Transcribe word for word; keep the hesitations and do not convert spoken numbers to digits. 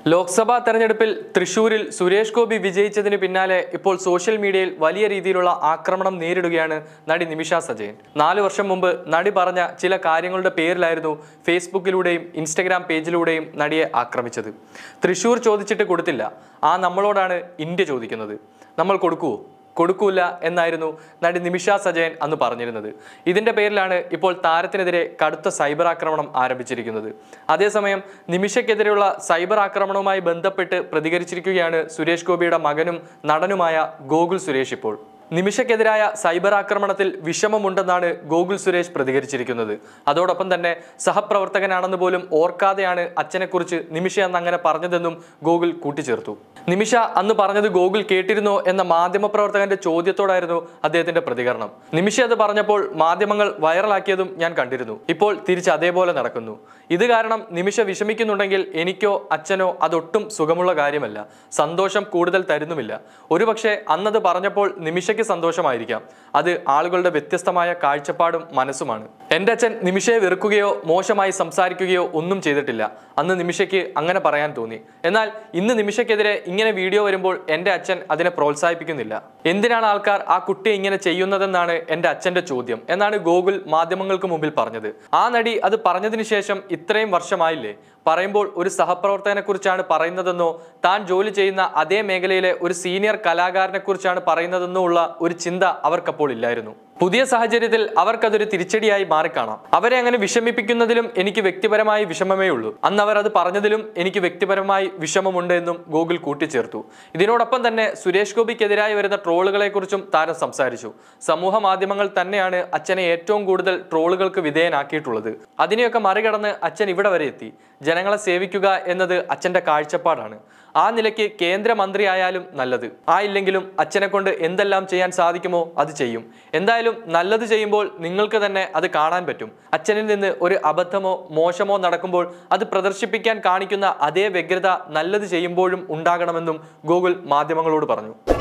ലോക്സഭാ തെരഞ്ഞെടുപ്പിൽ തൃശൂരിൽ സുരേഷ് ഗോപി വിജയിച്ചതിന് പിന്നാലെ ഇപ്പോൾ സോഷ്യൽ മീഡിയയിൽ വലിയ രീതിയിലുള്ള ആക്രമണം നേരിടുകയാണ് നടി നിമിഷ സജയൻ. നാലു വർഷം മുമ്പ് നടി പറഞ്ഞ ചില കാര്യങ്ങളുടെ പേരിലായിരുന്നു ഫേസ്ബുക്കിലൂടെയും ഇൻസ്റ്റഗ്രാം പേജിലൂടെയും നടിയെ ആക്രമിച്ചത്. തൃശൂർ ചോദിച്ചിട്ട് കൊടുത്തില്ല, ആ നമ്മളോടാണ് ഇന്ത്യ ചോദിക്കുന്നത്, നമ്മൾ കൊടുക്കുവോ? കൊടുക്കൂല എന്നായിരുന്നു നടി നിമിഷ സജയൻ അന്ന് പറഞ്ഞിരുന്നത്. ഇതിന്റെ പേരിലാണ് ഇപ്പോൾ താരത്തിനെതിരെ കടുത്ത സൈബർ ആക്രമണം ആരംഭിച്ചിരിക്കുന്നത്. അതേസമയം നിമിഷയ്ക്കെതിരെയുള്ള സൈബർ ആക്രമണവുമായി ബന്ധപ്പെട്ട് പ്രതികരിച്ചിരിക്കുകയാണ് സുരേഷ് ഗോപിയുടെ മകനും നടനുമായ ഗോകുൽ സുരേഷ്. ഇപ്പോൾ നിമിഷയ്ക്കെതിരായ സൈബർ ആക്രമണത്തിൽ വിഷമമുണ്ടെന്നാണ് ഗോകുൽ സുരേഷ് പ്രതികരിച്ചിരിക്കുന്നത്. അതോടൊപ്പം തന്നെ സഹപ്രവർത്തകനാണെന്ന് പോലും ഓർക്കാതെയാണ് അച്ഛനെക്കുറിച്ച് നിമിഷ അന്ന് അങ്ങനെ പറഞ്ഞതെന്നും ഗോകുൽ കൂട്ടിച്ചേർത്തു. നിമിഷ അന്ന് പറഞ്ഞത് ഗോകുൽ കേട്ടിരുന്നോ എന്ന മാധ്യമപ്രവർത്തകന്റെ ചോദ്യത്തോടായിരുന്നു അദ്ദേഹത്തിന്റെ പ്രതികരണം. നിമിഷ അത് പറഞ്ഞപ്പോൾ മാധ്യമങ്ങൾ വൈറലാക്കിയതും ഞാൻ കണ്ടിരുന്നു. ഇപ്പോൾ തിരിച്ച് അതേപോലെ നടക്കുന്നു. ഇത് കാരണം നിമിഷ വിഷമിക്കുന്നുണ്ടെങ്കിൽ എനിക്കോ അച്ഛനോ അതൊട്ടും സുഖമുള്ള കാര്യമല്ല, സന്തോഷം കൂടുതൽ തരുന്നുമില്ല. ഒരുപക്ഷെ അന്നത് പറഞ്ഞപ്പോൾ നിമിഷയ്ക്ക് സന്തോഷമായിരിക്കാം. അത് ആളുകളുടെ വ്യത്യസ്തമായ കാഴ്ചപ്പാടും മനസ്സുമാണ്. എൻ്റെ അച്ഛൻ നിമിഷയെ വെറുക്കുകയോ മോശമായി സംസാരിക്കുകയോ ഒന്നും ചെയ്തിട്ടില്ല. അന്ന് നിമിഷയ്ക്ക് അങ്ങനെ പറയാൻ തോന്നി. എന്നാൽ ഇന്ന് നിമിഷയ്ക്കെതിരെ ഇങ്ങനെ വീഡിയോ വരുമ്പോൾ എൻ്റെ അച്ഛൻ അതിനെ പ്രോത്സാഹിപ്പിക്കുന്നില്ല. എന്തിനാണ് ആൾക്കാർ ആ കുട്ടിയെ ഇങ്ങനെ ചെയ്യുന്നതെന്നാണ് എൻ്റെ അച്ഛൻ്റെ ചോദ്യം എന്നാണ് ഗോകുൽ മാധ്യമങ്ങൾക്ക് മുമ്പിൽ പറഞ്ഞത്. ആ നടി അത് പറഞ്ഞതിന് ശേഷം ഇത്രയും വർഷമായില്ലേ? പറയുമ്പോൾ ഒരു സഹപ്രവർത്തകനെ കുറിച്ചാണ് പറയുന്നതെന്നോ താൻ ജോലി ചെയ്യുന്ന അതേ മേഖലയിലെ ഒരു സീനിയർ കലാകാരനെ കുറിച്ചാണ് പറയുന്നതെന്നോ ഉള്ള ഒരു ചിന്ത അവർക്കപ്പോൾ ഇല്ലായിരുന്നു. പുതിയ സാഹചര്യത്തിൽ അവർക്കതൊരു തിരിച്ചടിയായി മാറിക്കാണാം. അവരെ അങ്ങനെ വിഷമിപ്പിക്കുന്നതിലും എനിക്ക് വ്യക്തിപരമായി വിഷമമേ ഉള്ളൂ. അന്ന് അവർ അത് പറഞ്ഞതിലും എനിക്ക് വ്യക്തിപരമായി വിഷമമുണ്ട് എന്നും ഗോകുൽ കൂട്ടിച്ചേർത്തു. ഇതിനോടൊപ്പം തന്നെ സുരേഷ് ഗോപിക്കെതിരായി വരുന്ന ട്രോളുകളെ കുറിച്ചും താരം സംസാരിച്ചു. സമൂഹ മാധ്യമങ്ങൾ തന്നെയാണ് അച്ഛനെ ഏറ്റവും കൂടുതൽ ട്രോളുകൾക്ക് വിധേയനാക്കിയിട്ടുള്ളത്. അതിനെയൊക്കെ മറികടന്ന് അച്ഛൻ ഇവിടെ വരെ എത്തി. ജനങ്ങളെ സേവിക്കുക എന്നത് അച്ഛൻ്റെ കാഴ്ചപ്പാടാണ്. ആ നിലയ്ക്ക് കേന്ദ്രമന്ത്രി ആയാലും നല്ലത്, ആ ഇല്ലെങ്കിലും അച്ഛനെ കൊണ്ട് എന്തെല്ലാം ചെയ്യാൻ സാധിക്കുമോ അത് ചെയ്യും. എന്തായാലും നല്ലത് ചെയ്യുമ്പോൾ നിങ്ങൾക്ക് തന്നെ അത് കാണാൻ പറ്റും. അച്ഛനിൽ നിന്ന് ഒരു അബദ്ധമോ മോശമോ നടക്കുമ്പോൾ അത് പ്രദർശിപ്പിക്കാൻ കാണിക്കുന്ന അതേ വ്യഗ്രത നല്ലത് ചെയ്യുമ്പോഴും ഉണ്ടാകണമെന്നും ഗോകുൽ മാധ്യമങ്ങളോട് പറഞ്ഞു.